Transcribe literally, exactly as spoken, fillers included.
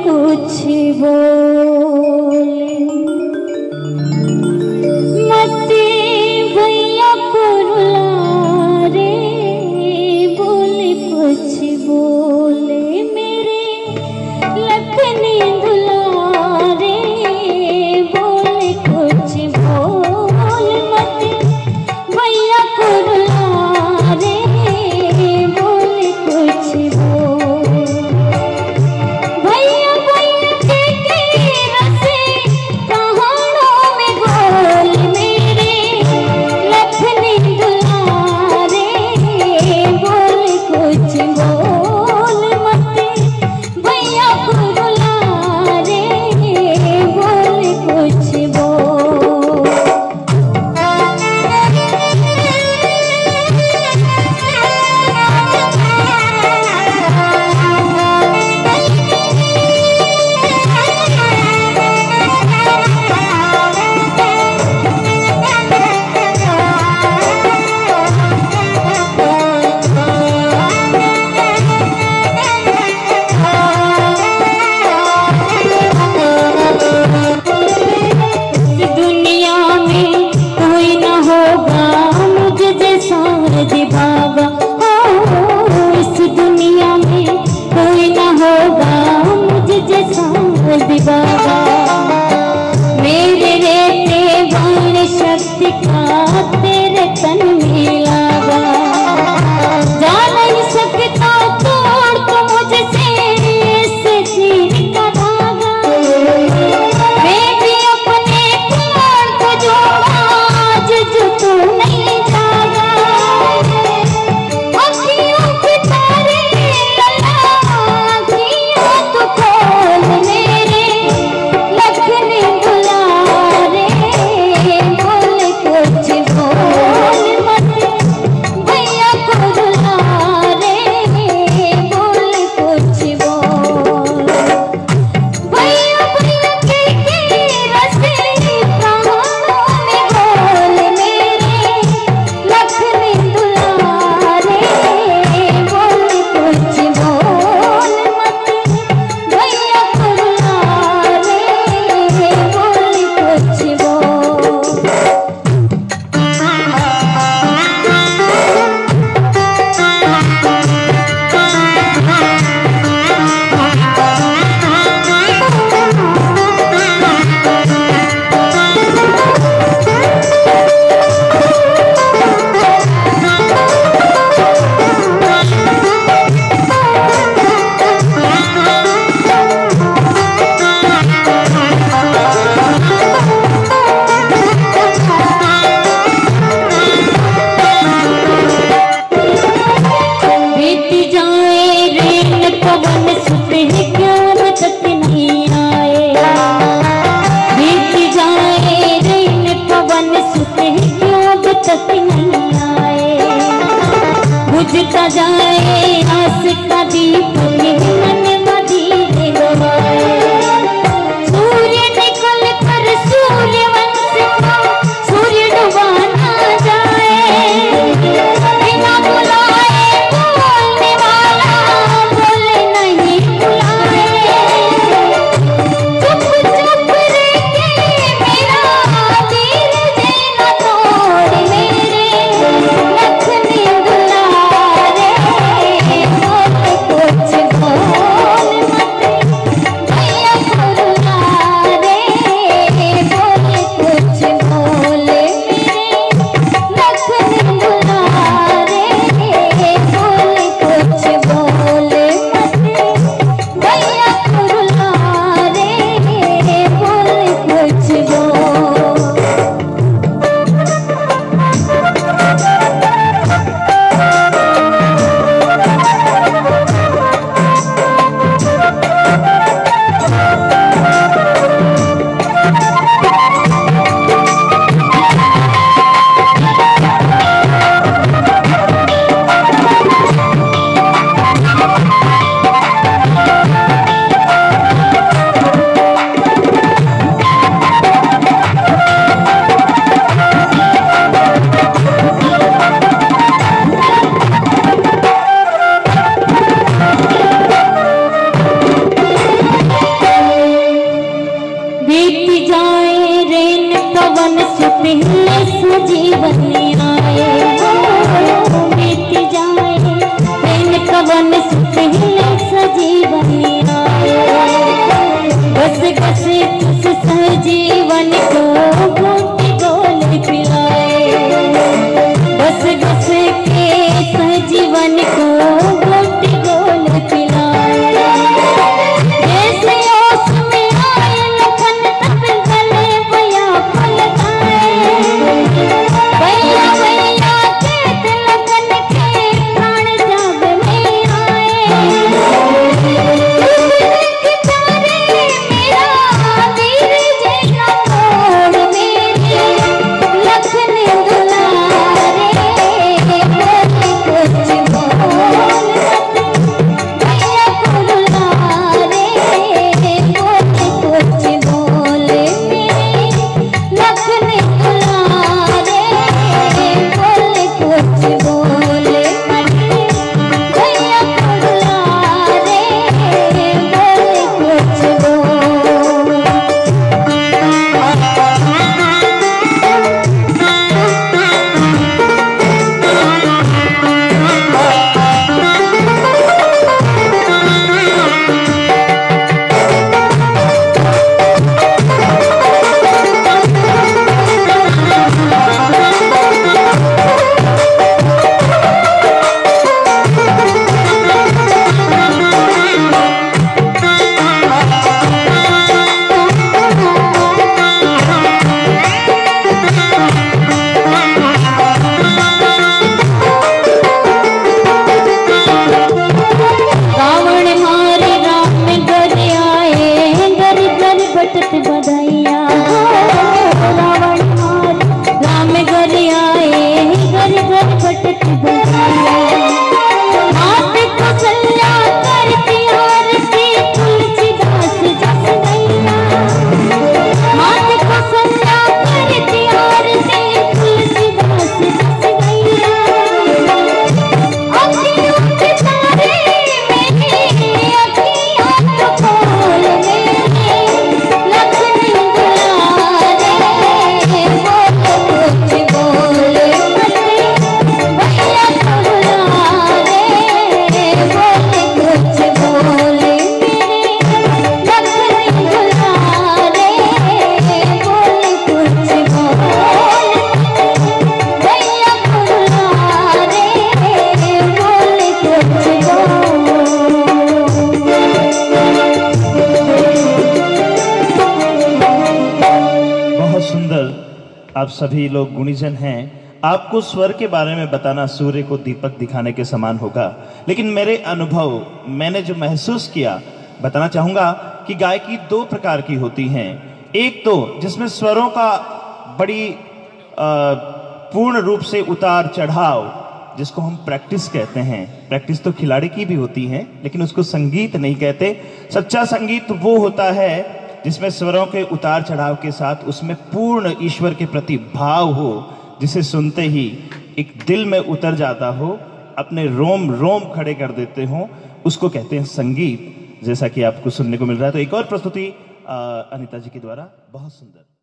कुछ बोले मत भैया को रुला रे, बोले कुछ बोले मेरे लखनी दुलारे, बोले कुछ बोल मत भैया को रुला रे, बोले कुछ बोल भैया भैया के कवन से पहले सजीवन आए हो बीत जाए प्रेम कवन से पहले सजीवन आए बस बस तुस सहजीवन को घूट गोले पिलाए बस बस के सहजीवन को घूट गोले पिलाए जैसे ओस में आए लखन तब गले भैया फल गाए भैया भैया खेत लखन के प्राण जाग में आए आप सभी लोग गुणीजन हैं। आपको स्वर के बारे में बताना सूर्य को दीपक दिखाने के समान होगा, लेकिन मेरे अनुभव मैंने जो महसूस किया बताना चाहूंगा कि गायकी दो प्रकार की होती हैं। एक तो जिसमें स्वरों का बड़ी पूर्ण रूप से उतार चढ़ाव, जिसको हम प्रैक्टिस कहते हैं। प्रैक्टिस तो खिलाड़ी की भी होती है, लेकिन उसको संगीत नहीं कहते। सच्चा संगीत वो होता है जिसमें स्वरों के उतार चढ़ाव के साथ उसमें पूर्ण ईश्वर के प्रति भाव हो, जिसे सुनते ही एक दिल में उतर जाता हो, अपने रोम रोम खड़े कर देते हो, उसको कहते हैं संगीत। जैसा कि आपको सुनने को मिल रहा है। तो एक और प्रस्तुति अनिता जी के द्वारा, बहुत सुंदर।